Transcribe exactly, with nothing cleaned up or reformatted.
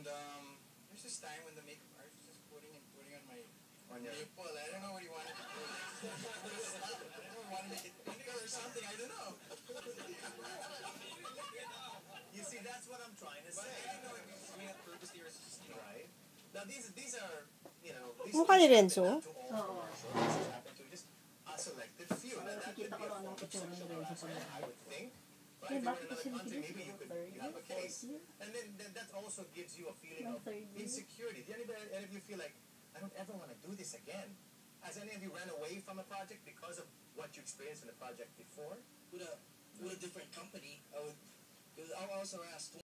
um, there's this time when the makeup artist was just putting and putting on my on your nipple. I don't know what he wanted to do. I don't know, he wanted to get vinegar or something. I don't know. You see, that's what I'm trying to But say. I don't know if he's doing it purposely or it's just, you know. Right? Now, these these are, you know, these Mukha ni things Renzo. happen not to all commercials. This happen to just a selected few. Now, that could be a form of sexual harassment, I would think. But if you're in another country, maybe you could you have a case. And then, then that also gives you a feeling of insecurity. Do any, any of you feel like, I don't ever want to do this again? Has any of you ran away from a project because of what you experienced in the project before? With a with a different company, I would. Because I was harassed